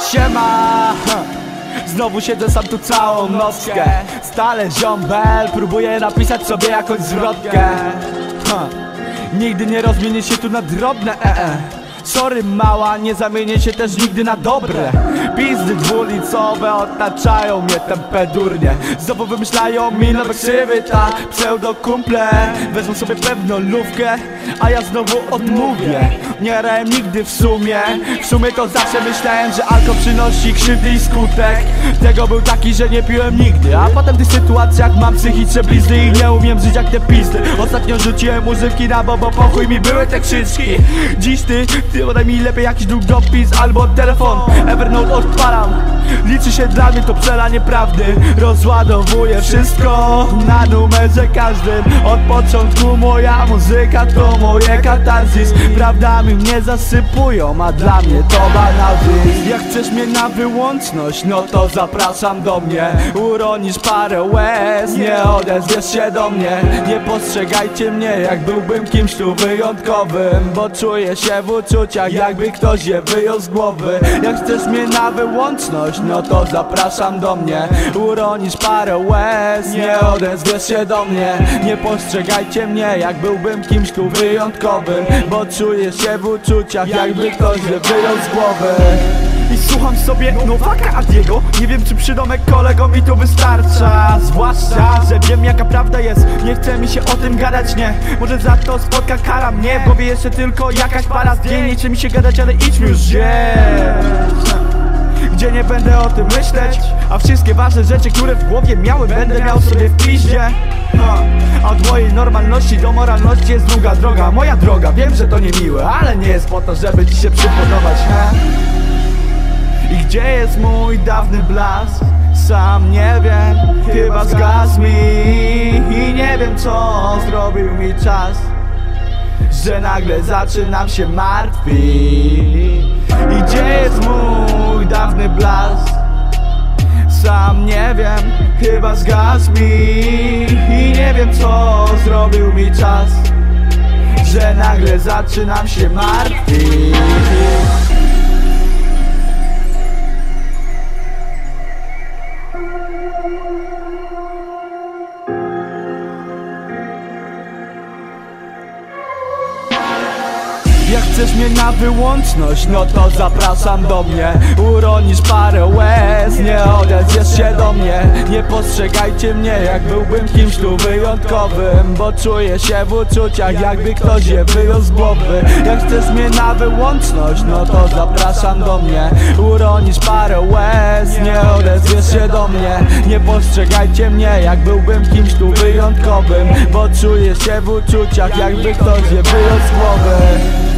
Siema. Znowu siedzę sam tu całą nockę. Stale ziombel próbuję napisać sobie jakąś zwrotkę. Nigdy nie rozmienię się tu na drobne. Sorry mała, nie zamienię się też nigdy na dobre. Pizdy dwulicowe otaczają mnie tępe durnie. Znowu wymyślają mi nowe krzywy, ta pseudokumple. Wezmą sobie pewną lówkę, a ja znowu odmówię. Nie grałem nigdy w sumie to zawsze myślałem, że alkohol przynosi krzywdy i skutek tego był taki, że nie piłem nigdy. A potem w tych sytuacjach mam psychiczne blizny i nie umiem żyć jak te pizdy. Ostatnio rzuciłem używki na bo po chuj mi były te krzyczki. Dziś ty podaj mi lepiej jakiś długopis albo telefon. Evernote odpalam, liczy się dla mnie to przelanie prawdy. Rozładowuję wszystko na numerze każdym. Od początku moja muzyka to moje katarzis. Prawdami mnie zasypują, a dla mnie to banalizm. Jak chcesz mnie na wyłączność, no to zapraszam do mnie. Uronisz parę łez, nie odezwiesz się do mnie. Nie postrzegajcie mnie jak byłbym kimś tu wyjątkowym, bo czuję się w uczuciach jakby ktoś je wyjął z głowy. Jak chcesz mnie na wyłączność, no to zapraszam do mnie. Uronisz parę łez, nie odezwiesz się do mnie. Nie postrzegajcie mnie jak byłbym kimś tu wyjątkowym, bo czuję się w uczuciach jakby ktoś je wyjął z głowy. I słucham sobie Nowaka Adiego. Nie wiem czy przydomek kolego mi tu wystarcza. Zwłaszcza, że wiem jaka prawda jest. Nie chce mi się o tym gadać, nie. Może za to spotka kara mnie. W głowie jeszcze tylko jakaś para zdjęć. Nie chce mi się gadać, ale idźmy już gdzie nie będę o tym myśleć. A wszystkie ważne rzeczy, które w głowie miałem, będę miał sobie w piździe. A od mojej normalności do moralności jest długa droga. Moja droga, wiem, że to niemiłe, ale nie jest po to, żeby ci się przypodobać. I gdzie jest mój dawny blask? Sam nie wiem, chyba zgasł mi. I nie wiem co zrobił mi czas, że nagle zaczynam się martwić. I gdzie jest mój dawny blask? Sam nie wiem, chyba zgasł mi. I nie wiem co zrobił mi czas, że nagle zaczynam się martwić. Jak chcesz mnie na wyłączność, no to zapraszam do mnie. Uronisz parę łez, nie odezwiesz się do mnie. Nie postrzegajcie mnie jak byłbym kimś tu wyjątkowym, bo czuję się w uczuciach jakby ktoś je wyjął z głowy. Jak chcesz mnie na wyłączność, no to zapraszam do mnie. Uronisz parę łez, nie odezwiesz się do mnie. Nie postrzegajcie mnie jak byłbym kimś tu wyjątkowym, bo czuję się w uczuciach jakby ktoś je wyjął z głowy.